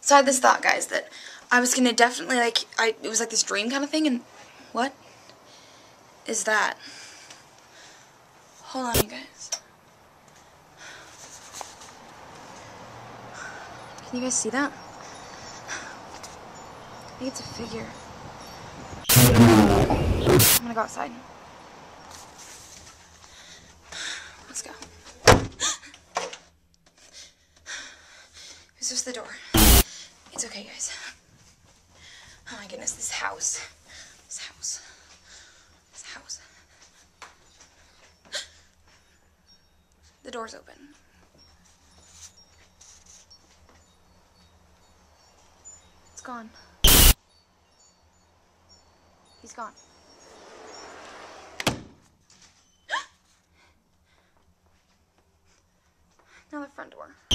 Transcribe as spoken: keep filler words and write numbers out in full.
So I had this thought, guys, that I was gonna definitely, like, I it was like this dream kind of thing, and what is that? Hold on, you guys. Can you guys see that? I think it's a figure. I'm gonna go outside. Let's go. Who's just the door? It's okay, guys. Oh my goodness, this house. This house. This house. The door's open. It's gone. He's gone. Now the front door.